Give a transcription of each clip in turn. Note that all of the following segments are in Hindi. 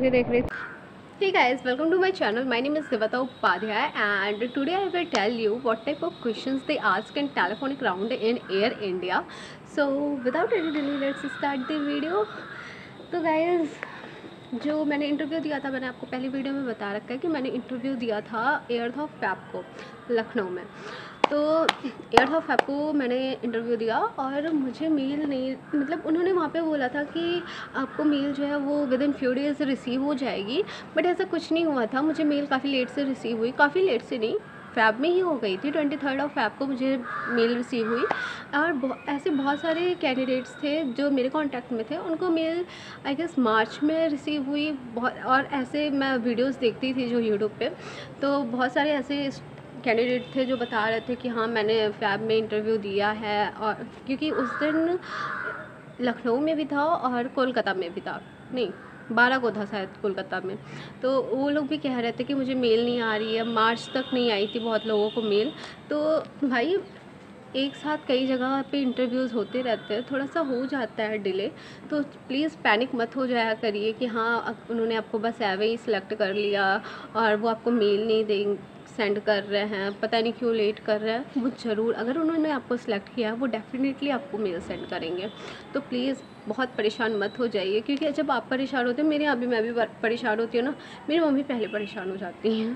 के देख रही थी। Hey guys, welcome to my channel. My name is Devata Upadhyay and today I will tell you what type of questions they ask in telephonic round in Air India. So without any delay, let's start the video. तो guys, जो मैंने इंटरव्यू दिया था, मैंने आपको पहली वीडियो में बता रखा है कि मैंने इंटरव्यू दिया था एयर ऑफ फैब को लखनऊ में। तो एयर ऑफ फैब को मैंने इंटरव्यू दिया और मुझे मेल नहीं, मतलब उन्होंने वहाँ पे बोला था कि आपको मेल जो है वो within few days receive हो जाएगी, बट ऐसा कुछ नहीं हुआ था। मुझे मेल काफ़ी लेट से रिसीव हुई, काफ़ी लेट से नहीं, फैब में ही हो गई थी। 23 ऑफ फैब को मुझे मेल रिसीव हुई और ऐसे बहुत सारे कैंडिडेट्स थे जो मेरे कांटेक्ट में थे, उनको मेल आई गेस मार्च में रिसीव हुई। बहुत और ऐसे मैं वीडियोस देखती थी जो यूट्यूब पे, तो बहुत सारे ऐसे कैंडिडेट थे जो बता रहे थे कि हाँ मैंने फैब में इंटरव्यू दिया है। और क्योंकि उस दिन लखनऊ में भी था और कोलकाता में भी था, नहीं 12 को था शायद कोलकाता में। तो वो लोग भी कह रहे थे कि मुझे मेल नहीं आ रही है, मार्च तक नहीं आई थी बहुत लोगों को मेल। तो भाई एक साथ कई जगह पे इंटरव्यूज़ होते रहते हैं, थोड़ा सा हो जाता है डिले, तो प्लीज़ पैनिक मत हो जाया करिए कि हाँ उन्होंने आपको बस एवे ही सिलेक्ट कर लिया और वो आपको मेल नहीं देंगे, सेंड कर रहे हैं, पता नहीं क्यों लेट कर रहे हैं। वो ज़रूर, अगर उन्होंने आपको सिलेक्ट किया वो डेफिनेटली आपको मेल सेंड करेंगे। तो प्लीज़ बहुत परेशान मत हो जाइए, क्योंकि जब आप परेशान होते हैं, मेरे यहाँ भी मैं भी परेशान होती हूँ ना, मेरी मम्मी पहले परेशान हो जाती हैं,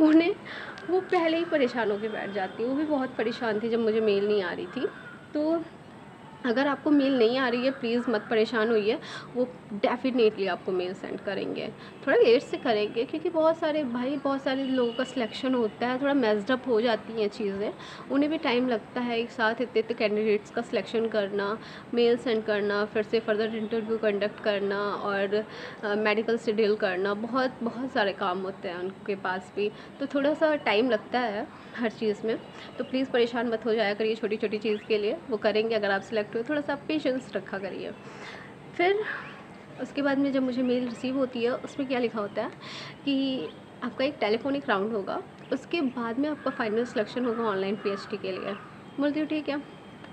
वो पहले ही परेशान होकर बैठ जाती है। वो भी बहुत परेशान थी जब मुझे मेल नहीं आ रही थी। तो अगर आपको मेल नहीं आ रही है प्लीज़ मत परेशान होइए, वो डेफिनेटली आपको मेल सेंड करेंगे। थोड़ा लेट से करेंगे क्योंकि बहुत सारे लोगों का सिलेक्शन होता है, थोड़ा मेस्ड अप हो जाती हैं चीज़ें, उन्हें भी टाइम लगता है एक साथ इतने इतने कैंडिडेट्स का सिलेक्शन करना, मेल सेंड करना, फिर से फर्दर इंटरव्यू कंडक्ट करना और मेडिकल से डील करना, बहुत सारे काम होते हैं उनके पास भी, तो थोड़ा सा टाइम लगता है हर चीज़ में। तो प्लीज़ परेशान मत हो जाया करिए छोटी छोटी चीज़ के लिए, वो करेंगे अगर आप सिलेक्ट हुए। थोड़ा सा पेशेंस रखा करिए। फिर उसके बाद में जब मुझे मेल रिसीव होती है, उसमें क्या लिखा होता है कि आपका एक टेलीफोनिक राउंड होगा, उसके बाद में आपका फाइनल सिलेक्शन होगा ऑनलाइन पीएचडी के लिए। बोलती हूँ ठीक है,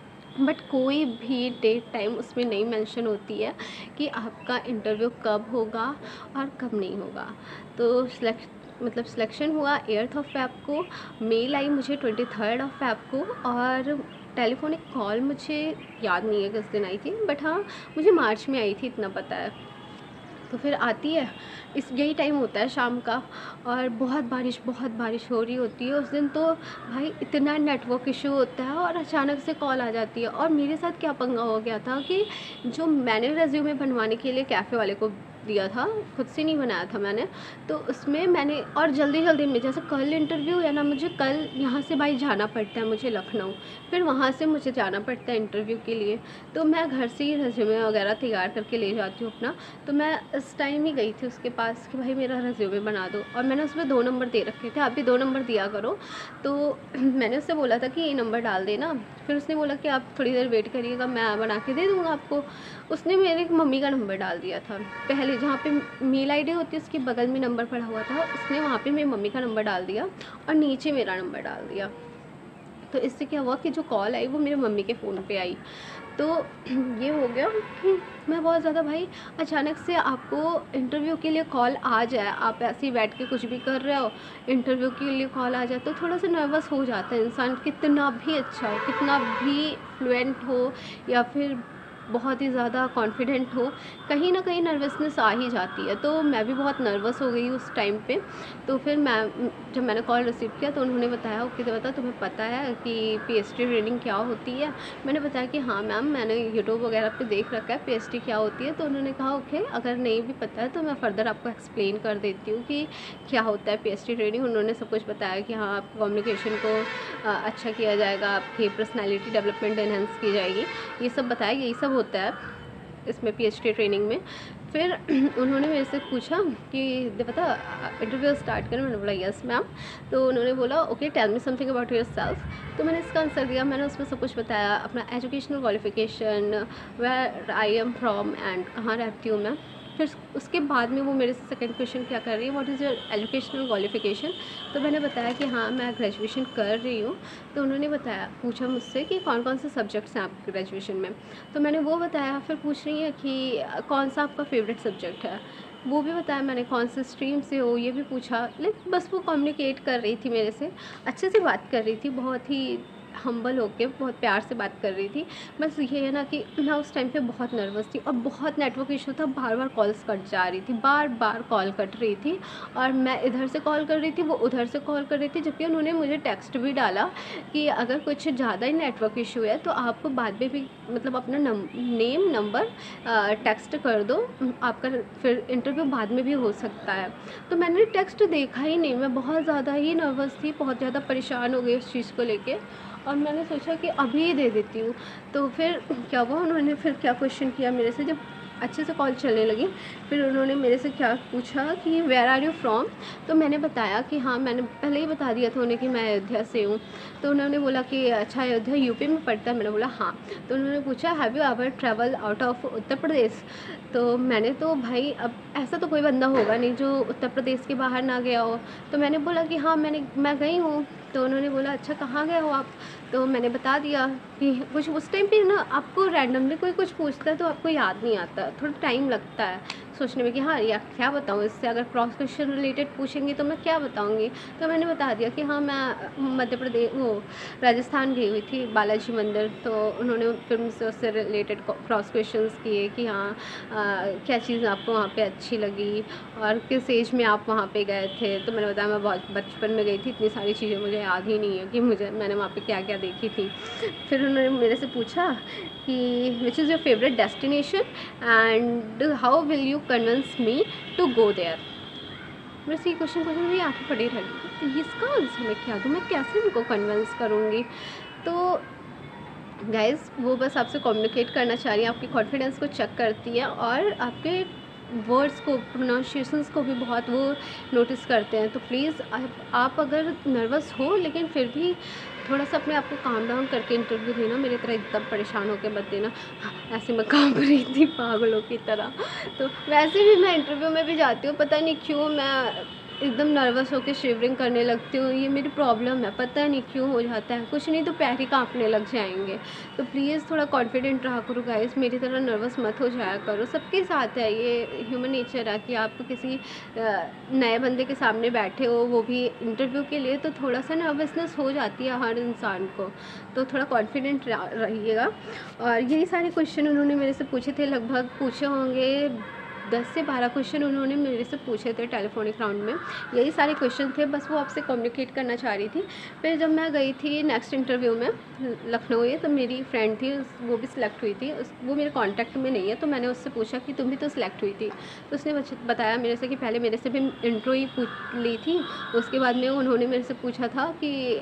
बट कोई भी डेट टाइम उसमें नहीं मेंशन होती है कि आपका इंटरव्यू कब होगा और कब नहीं होगा। तो सिलेक्शन हुआ 8 ऑफ फैब को, मेल आई मुझे 23 ऑफ फैब को और टेलीफोनिक कॉल मुझे याद नहीं है किस दिन आई थी, बट हाँ मुझे मार्च में आई थी, इतना पता है। तो फिर आती है, यही टाइम होता है शाम का, और बहुत बारिश हो रही होती है उस दिन। तो भाई इतना नेटवर्क इशू होता है और अचानक से कॉल आ जाती है। और मेरे साथ क्या पंगा हो गया था कि जो मैंने रेज्यूमे बनवाने के लिए कैफ़े वाले को दिया था, खुद से नहीं बनाया था मैंने, तो उसमें मैंने और जल्दी में, जैसे कल इंटरव्यू है ना, मुझे कल यहाँ से भाई जाना पड़ता है मुझे लखनऊ, फिर वहाँ से मुझे जाना पड़ता है इंटरव्यू के लिए। तो मैं घर से ही रेज्यूमे वगैरह तैयार करके ले जाती हूँ अपना। तो मैं इस टाइम ही गई थी उसके पास कि भाई मेरा रेज्यूमे बना दो, और मैंने उसमें 2 नंबर दे रखे थे, आप भी 2 नंबर दिया करो। तो मैंने उससे बोला था कि ये नंबर डाल देना, फिर उसने बोला कि आप थोड़ी देर वेट करिएगा, मैं बना के दे दूँगा आपको। उसने मेरे मम्मी का नंबर डाल दिया था, पहले जहाँ पे मेल आईडी होती है उसके बगल में नंबर पड़ा हुआ था, उसने वहाँ पे मेरी मम्मी का नंबर डाल दिया और नीचे मेरा नंबर डाल दिया। तो इससे क्या हुआ कि जो कॉल आई वो मेरे मम्मी के फ़ोन पे आई। तो ये हो गया कि मैं बहुत ज़्यादा, भाई अचानक से आपको इंटरव्यू के लिए कॉल आ जाए, आप ऐसे ही बैठ के कुछ भी कर रहे हो, इंटरव्यू के लिए कॉल आ जाए, तो थोड़ा सा नर्वस हो जाता है इंसान, कितना भी अच्छा हो, कितना भी फ्लुएंट हो या फिर बहुत ही ज़्यादा कॉन्फिडेंट हो, कहीं ना कहीं नर्वसनेस आ ही जाती है। तो मैं भी बहुत नर्वस हो गई उस टाइम पे। तो फिर जब मैंने कॉल रिसीव किया तो उन्होंने बताया, ओके तो बता तुम्हें पता है कि पीएचडी ट्रेनिंग क्या होती है। मैंने बताया कि हाँ मैम, मैंने यूट्यूब वगैरह पे देख रखा है पीएचडी क्या होती है। तो उन्होंने कहा ओके, अगर नहीं भी पता है तो मैं फ़र्दर आपको एक्सप्लेन कर देती हूँ कि क्या होता है पीएचडी ट्रेनिंग। उन्होंने सब कुछ बताया कि हाँ आपको कम्युनिकेशन को अच्छा किया जाएगा, आपकी पर्सनैलिटी डेवलपमेंट एनहेंस की जाएगी, ये सब बताया, यही सब होता है इसमें पीएचडी ट्रेनिंग में। फिर उन्होंने मेरे से पूछा कि पता इंटरव्यू स्टार्ट करें, मैंने बोला यस मैम। तो उन्होंने बोला okay tell me something about yourself. तो मैंने इसका आंसर दिया, मैंने उसमें सब कुछ बताया, अपना educational qualification, where I am from and कहाँ रहती हूँ मैं। फिर उसके बाद में वो मेरे से सेकंड क्वेश्चन क्या कर रही है, what is your educational qualification. तो मैंने बताया कि हाँ मैं ग्रेजुएशन कर रही हूँ। तो उन्होंने पूछा मुझसे कि कौन कौन से सब्जेक्ट्स हैं आपके ग्रेजुएशन में। तो मैंने वो बताया। फिर पूछ रही है कि कौन सा आपका फेवरेट सब्जेक्ट है। वो भी बताया मैंने, कौन से स्ट्रीम से हो ये भी पूछा। लाइक बस वो कम्युनिकेट कर रही थी मेरे से, अच्छे से बात कर रही थी, बहुत ही हम्बल होके बहुत प्यार से बात कर रही थी। बस ये है ना कि मैं उस टाइम पे बहुत नर्वस थी और बहुत नेटवर्क इशू था, बार बार कॉल्स कट जा रही थी, बार बार कॉल कट रही थी, और मैं इधर से कॉल कर रही थी, वो उधर से कॉल कर रही थी। जबकि उन्होंने मुझे टेक्स्ट भी डाला कि अगर कुछ ज़्यादा ही नेटवर्क इशू है तो आप बाद में भी मतलब अपना नेम नंबर टेक्स्ट कर दो, आपका फिर इंटरव्यू बाद में भी हो सकता है। तो मैंने टेक्स्ट देखा ही नहीं, मैं बहुत ज़्यादा ही नर्वस थी, बहुत ज़्यादा परेशान हो गई उस चीज़ को लेके, और मैंने सोचा कि अभी ही दे देती हूँ। तो फिर क्या हुआ, उन्होंने फिर क्या क्वेश्चन किया मेरे से, जब अच्छे से कॉल चलने लगी, फिर उन्होंने मेरे से क्या पूछा कि वेयर आर यू फ्रॉम। तो मैंने बताया कि हाँ, मैंने पहले ही बता दिया था उन्हें कि मैं अयोध्या से हूँ। तो उन्होंने बोला कि अच्छा, अयोध्या यूपी में पड़ता है। मैंने बोला हाँ। तो उन्होंने पूछा have you ever travel out of Uttar Pradesh. तो मैंने तो भाई, अब ऐसा तो कोई बंदा होगा नहीं जो उत्तर प्रदेश के बाहर ना गया हो। तो मैंने बोला कि हाँ, मैं गई हूँ। तो उन्होंने बोला अच्छा, कहाँ गए हो आप। तो मैंने बता दिया कि कुछ उस टाइम पे ना आपको रैंडमली कोई कुछ पूछता है तो आपको याद नहीं आता, थोड़ा टाइम लगता है सोचने में कि हाँ या क्या बताऊँ इससे, अगर क्रॉस क्वेश्चन रिलेटेड पूछेंगे तो मैं क्या बताऊँगी। तो मैंने बता दिया कि हाँ, मैं मध्य प्रदेश वो राजस्थान गई हुई थी, बालाजी मंदिर। तो उन्होंने फिर मुझसे उससे रिलेटेड क्रॉस क्वेश्चंस किए कि हाँ क्या चीज़ आपको वहाँ पे अच्छी लगी और किस एज में आप वहाँ पे गए थे। तो मैंने बताया मैं बहुत बचपन में गई थी, इतनी सारी चीज़ें मुझे याद ही नहीं है कि मैंने वहाँ पे क्या क्या देखी थी। फिर उन्होंने मेरे से पूछा कि which is your favourite destination and how will you convince me to go there. मेरे से ये क्वेश्चन मेरी आंखें पड़ी रह गई, तो इसका आंसर मैं क्या दूँ, मैं कैसे उनको कन्विंस करूँगी। तो गाइज़ वो बस आपसे कम्युनिकेट करना चाह रही है, आपके कॉन्फिडेंस को चेक करती है और आपके वर्ड्स को, प्रोनाउंसिएशंस को भी बहुत वो नोटिस करते हैं। तो प्लीज़ आप अगर नर्वस हो लेकिन फिर भी थोड़ा सा अपने आप को काम डाउन करके इंटरव्यू देना, मेरी तरह एकदम परेशान होकर मत देना। ऐसे मैं काँप रही थी पागलों की तरह। तो वैसे भी मैं इंटरव्यू में भी जाती हूँ, पता नहीं क्यों मैं एकदम नर्वस होकर शिवरिंग करने लगती हूँ, ये मेरी प्रॉब्लम है, पता नहीं क्यों हो जाता है, कुछ नहीं तो पैर ही काँपने लग जाएंगे। तो प्लीज़ थोड़ा कॉन्फिडेंट रहा करो गाइस, मेरी तरह नर्वस मत हो जाया करो, सबके साथ है ये, ह्यूमन नेचर है कि आप किसी नए बंदे के सामने बैठे हो, वो भी इंटरव्यू के लिए, तो थोड़ा सा नर्वसनेस हो जाती है हर इंसान को। तो थोड़ा कॉन्फिडेंट रहिएगा। और यही सारे क्वेश्चन उन्होंने मेरे से पूछे थे, लगभग पूछे होंगे 10 से 12 क्वेश्चन उन्होंने मेरे से पूछे थे टेलीफोनिक राउंड में। यही सारे क्वेश्चन थे, बस वो आपसे कम्युनिकेट करना चाह रही थी। फिर जब मैं गई थी नेक्स्ट इंटरव्यू में लखनऊ में, तो मेरी फ्रेंड थी, वो भी सिलेक्ट हुई थी। वो मेरे कॉन्टैक्ट में नहीं है, तो मैंने उससे पूछा कि तुम भी तो सिलेक्ट हुई थी। तो उसने बताया मेरे से कि पहले मेरे से भी इंट्रो ही पूछ ली थी, उसके बाद में उन्होंने मेरे से पूछा था कि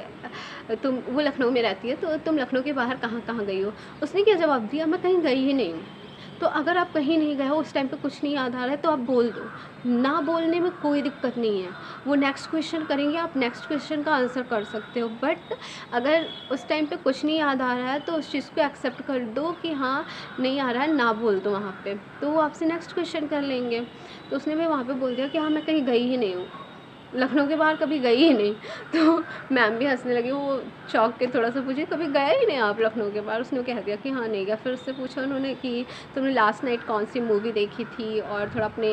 वो लखनऊ में रहती है, तो तुम लखनऊ के बाहर कहाँ कहाँ गई हो। उसने क्या जवाब दिया, मैं कहीं गई ही नहीं हूँ। तो अगर आप कहीं नहीं गए हो, उस टाइम पे कुछ नहीं याद आ रहा है, तो आप बोल दो, ना बोलने में कोई दिक्कत नहीं है। वो नेक्स्ट क्वेश्चन करेंगे, आप नेक्स्ट क्वेश्चन का आंसर कर सकते हो। बट अगर उस टाइम पे कुछ नहीं याद आ रहा है तो उस चीज़ को एक्सेप्ट कर दो कि हाँ नहीं आ रहा है, ना बोल दो वहाँ पे, तो वो आपसे नेक्स्ट क्वेश्चन कर लेंगे। तो उसने भी वहाँ पे बोल दिया कि हाँ मैं कहीं गई ही नहीं हूँ, लखनऊ के बाहर कभी गई ही नहीं। तो मैम भी हंसने लगी, वो चौंक के थोड़ा सा पूछे कभी गए ही नहीं आप लखनऊ के बाहर। उसने कह दिया कि हाँ नहीं गया। फिर उससे पूछा उन्होंने कि तुमने लास्ट नाइट कौन सी मूवी देखी थी, और थोड़ा अपने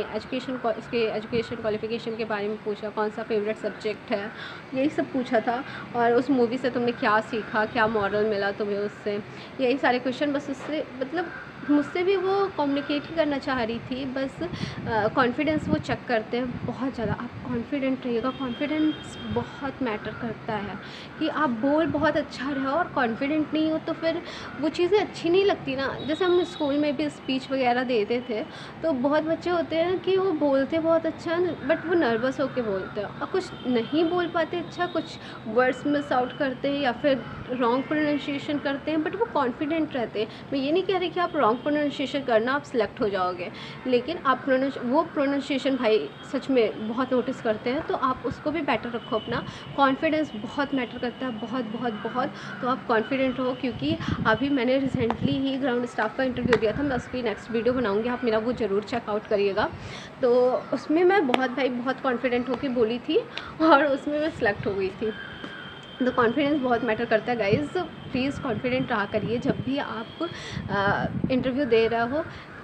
एजुकेशन क्वालिफिकेशन के बारे में पूछा, कौन सा फेवरेट सब्जेक्ट है, यही सब पूछा था। और उस मूवी से तुमने क्या सीखा, क्या मॉरल मिला तुम्हें उससे, यही सारे क्वेश्चन। बस उससे मतलब मुझसे भी वो कम्युनिकेट ही करना चाह रही थी, बस कॉन्फिडेंस वो चेक करते हैं बहुत ज़्यादा। आप कॉन्फिडेंट रहिएगा, कॉन्फिडेंस बहुत मैटर करता है कि आप बोल बहुत अच्छा रहे और कॉन्फिडेंट नहीं हो तो फिर वो चीज़ें अच्छी नहीं लगती ना। जैसे हम स्कूल में भी स्पीच वगैरह देते थे, तो बहुत बच्चे होते हैं कि वो बोलते बहुत अच्छा बट वो नर्वस होकर बोलते हैं और कुछ नहीं बोल पाते अच्छा, कुछ वर्ड्स मिस आउट करते हैं या फिर रॉन्ग प्रोनाउंसिएशन करते हैं, बट वो कॉन्फिडेंट रहते हैं। मैं ये नहीं कह रही कि आप रॉन्ग प्रोनाउंसिएशन करना आप सिलेक्ट हो जाओगे, लेकिन आप वो प्रोनाउंसिएशन भाई सच में बहुत नोटिस करते हैं, तो आप उसको भी बेटर रखो। अपना कॉन्फिडेंस बहुत मैटर करता है, बहुत बहुत बहुत। तो आप कॉन्फिडेंट हो, क्योंकि अभी मैंने रिसेंटली ही ग्राउंड स्टाफ का इंटरव्यू दिया था, मैं उसकी नेक्स्ट वीडियो बनाऊंगी, आप मेरा वो ज़रूर चेकआउट करिएगा। तो उसमें मैं बहुत कॉन्फिडेंट होकर बोली थी और उसमें मैं सिलेक्ट हो गई थी। तो कॉन्फिडेंस बहुत मैटर करता है गाइज़, प्लीज़ कॉन्फिडेंट रहा करिए जब भी आप इंटरव्यू दे रहे हो।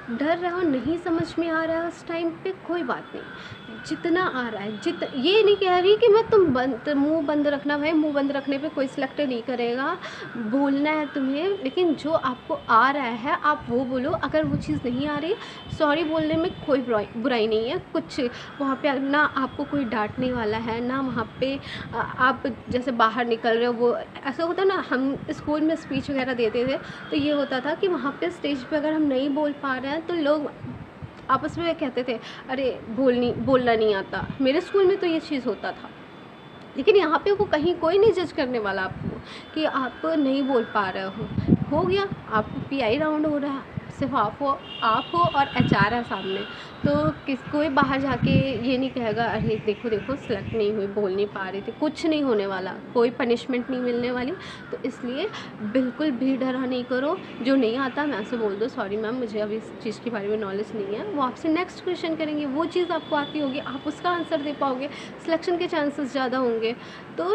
डर रहे हो, नहीं समझ में आ रहा है उस टाइम पे, कोई बात नहीं, जितना आ रहा है ये नहीं कह रही कि मैं मुंह बंद रखना भाई, मुंह बंद रखने पे कोई सिलेक्ट नहीं करेगा, बोलना है तुम्हें, लेकिन जो आपको आ रहा है आप वो बोलो। अगर वो चीज़ नहीं आ रही, सॉरी बोलने में कोई बुराई नहीं है, कुछ वहाँ पे ना आपको कोई डांटने वाला है, ना वहाँ पे आप जैसे बाहर निकल रहे हो, वो ऐसा होता है ना, हम स्कूल में स्पीच वगैरह देते थे तो ये होता था कि वहाँ पे स्टेज पे अगर हम नहीं बोल पा रहे हैं तो लोग आपस में कहते थे अरे बोलना नहीं आता। मेरे स्कूल में तो ये चीज़ होता था, लेकिन यहाँ पे वो कहीं कोई नहीं जज करने वाला आपको कि आप नहीं बोल पा रहे हो गया, आपको पीआई राउंड हो रहा है, सिर्फ आप हो और एचआर है सामने, तो कोई बाहर जाके ये नहीं कहेगा अरे देखो सिलेक्ट नहीं हुई, बोल नहीं पा रही थी, कुछ नहीं होने वाला, कोई पनिशमेंट नहीं मिलने वाली। तो इसलिए बिल्कुल भी डरा नहीं करो, जो नहीं आता मैं से बोल दो सॉरी मैम मुझे अभी इस चीज़ के बारे में नॉलेज नहीं है, वो आपसे नेक्स्ट क्वेश्चन करेंगे, वो चीज़ आपको आती होगी, आप उसका आंसर दे पाओगे, सिलेक्शन के चांसेस ज़्यादा होंगे। तो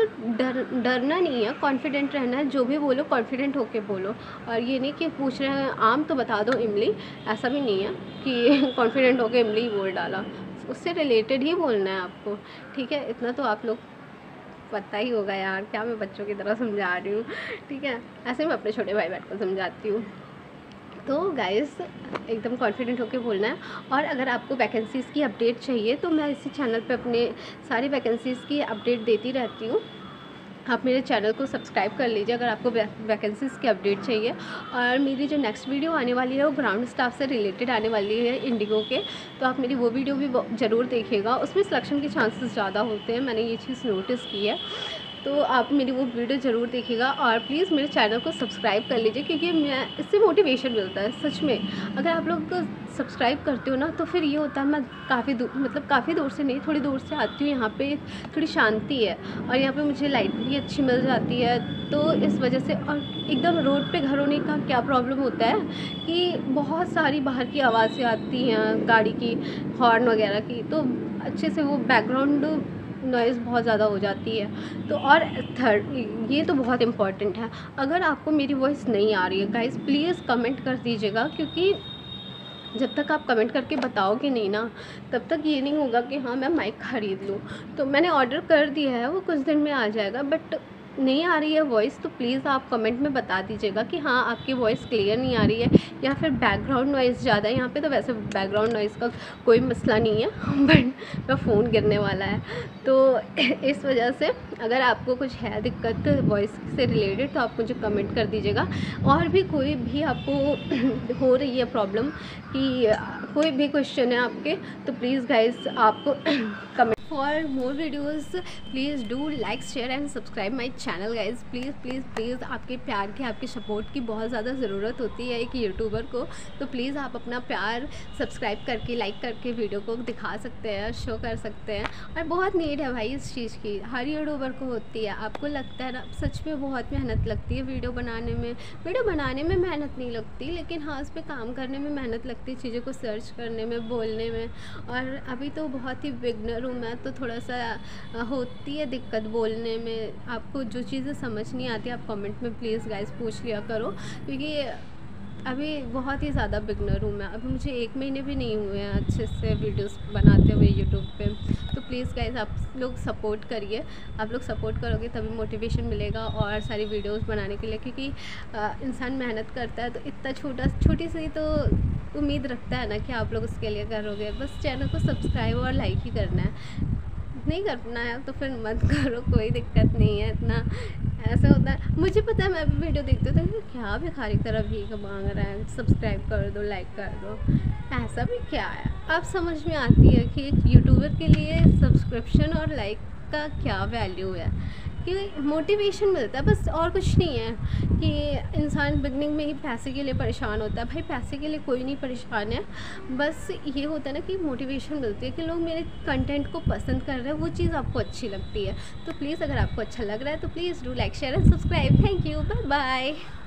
डरना नहीं है, कॉन्फिडेंट रहना है, जो भी बोलो कॉन्फिडेंट होके बोलो। और ये नहीं कि पूछ रहे हैं आम तो बता दो इमली, ऐसा भी नहीं है कि कॉन्फिडेंट होके इमली ही बोल डाला, उससे रिलेटेड ही बोलना है आपको, ठीक है। इतना तो आप लोग पता ही होगा यार, क्या मैं बच्चों की तरह समझा रही हूँ, ठीक है, ऐसे मैं अपने छोटे भाई बहन को समझाती हूँ। तो गाइस एकदम कॉन्फिडेंट होके बोलना है। और अगर आपको वैकेंसीज़ की अपडेट चाहिए तो मैं इसी चैनल पे अपने सारी वैकेंसीज़ की अपडेट देती रहती हूँ, आप मेरे चैनल को सब्सक्राइब कर लीजिए अगर आपको वैकेंसीज़ की अपडेट चाहिए। और मेरी जो नेक्स्ट वीडियो आने वाली है वो ग्राउंड स्टाफ से रिलेटेड आने वाली है इंडिगो के, तो आप मेरी वो वीडियो भी ज़रूर देखिएगा, उसमें सिलेक्शन के चांसेस ज़्यादा होते हैं, मैंने ये चीज़ नोटिस की है। तो आप मेरी वो वीडियो ज़रूर देखिएगा और प्लीज़ मेरे चैनल को सब्सक्राइब कर लीजिए, क्योंकि मैं इससे मोटिवेशन मिलता है सच में। अगर आप लोग सब्सक्राइब करते हो ना तो फिर ये होता है, मैं काफ़ी दूर से नहीं, थोड़ी दूर से आती हूँ, यहाँ पे थोड़ी शांति है और यहाँ पे मुझे लाइट भी अच्छी मिल जाती है, तो इस वजह से। और एकदम रोड पे घर होने का क्या प्रॉब्लम होता है कि बहुत सारी बाहर की आवाज़ें आती हैं, गाड़ी की हॉर्न वगैरह की, तो अच्छे से वो बैकग्राउंड नॉइज़ बहुत ज़्यादा हो जाती है। तो और थर्ड ये तो बहुत इम्पॉर्टेंट है, अगर आपको मेरी वॉइस नहीं आ रही है गाइस प्लीज़ कमेंट कर दीजिएगा, क्योंकि जब तक आप कमेंट करके बताओगे नहीं ना तब तक ये नहीं होगा कि हाँ मैं माइक खरीद लूँ। तो मैंने ऑर्डर कर दिया है, वो कुछ दिन में आ जाएगा, बट नहीं आ रही है वॉइस तो प्लीज़ आप कमेंट में बता दीजिएगा कि हाँ आपकी वॉइस क्लियर नहीं आ रही है या फिर बैकग्राउंड नॉइज़ ज़्यादा है। यहाँ पे तो वैसे बैकग्राउंड नॉइज़ का कोई मसला नहीं है बट मेरा फ़ोन गिरने वाला है, तो इस वजह से अगर आपको कुछ है दिक्कत वॉइस से रिलेटेड तो आप मुझे कमेंट कर दीजिएगा। और भी कोई भी आपको हो रही है प्रॉब्लम कि कोई भी क्वेश्चन है आपके तो प्लीज़ गाइज आपको comment. For more videos please do like share and subscribe my channel guys, please please please आपके प्यार की आपके सपोर्ट की बहुत ज़्यादा ज़रूरत होती है एक यूट्यूबर को, तो प्लीज़ आप अपना प्यार सब्सक्राइब करके लाइक करके वीडियो को दिखा सकते हैं, शो कर सकते हैं। और बहुत नीड है भाई इस चीज़ की, हर यूट्यूबर को होती है। आपको लगता है ना सच में बहुत मेहनत लगती है वीडियो बनाने में मेहनत नहीं लगती, लेकिन हाँ उस पर काम करने में मेहनत लगती है, चीज़ों को सर्च करने में, बोलने में। और अभी तो बहुत ही बिगनर हूँ मैं, तो थोड़ा सा होती है दिक्कत बोलने में। आपको जो चीज़ें समझ नहीं आती आप कमेंट में प्लीज़ गाइस पूछ लिया करो, क्योंकि अभी बहुत ही ज़्यादा बिगनर हूँ मैं, अभी मुझे 1 महीने भी नहीं हुए हैं अच्छे से वीडियोस बनाते हुए यूट्यूब पे। तो प्लीज़ गाइस आप लोग सपोर्ट करिए, आप लोग सपोर्ट करोगे तभी मोटिवेशन मिलेगा और सारी वीडियोस बनाने के लिए, क्योंकि इंसान मेहनत करता है तो इतना छोटी सी तो उम्मीद रखता है ना कि आप लोग उसके लिए करोगे। बस चैनल को सब्सक्राइब और लाइक ही करना है, नहीं करना है तो फिर मत करो, कोई दिक्कत नहीं है। इतना ऐसा होता है, मुझे पता है, मैं भी वीडियो देखती हूँ तो क्या भिखारी तरह भीख मांग रहा है, सब्सक्राइब कर दो लाइक कर दो, ऐसा भी क्या है। अब समझ में आती है कि एक यूट्यूबर के लिए सब्सक्रिप्शन और लाइक का क्या वैल्यू है, कि मोटिवेशन मिलता है बस, और कुछ नहीं है। कि इंसान बिगनिंग में ही पैसे के लिए परेशान होता है, भाई पैसे के लिए कोई नहीं परेशान है, बस ये होता है ना कि मोटिवेशन मिलती है कि लोग मेरे कंटेंट को पसंद कर रहे हैं, वो चीज़ आपको अच्छी लगती है। तो प्लीज़ अगर आपको अच्छा लग रहा है तो please do like share and subscribe. Thank you, bye bye.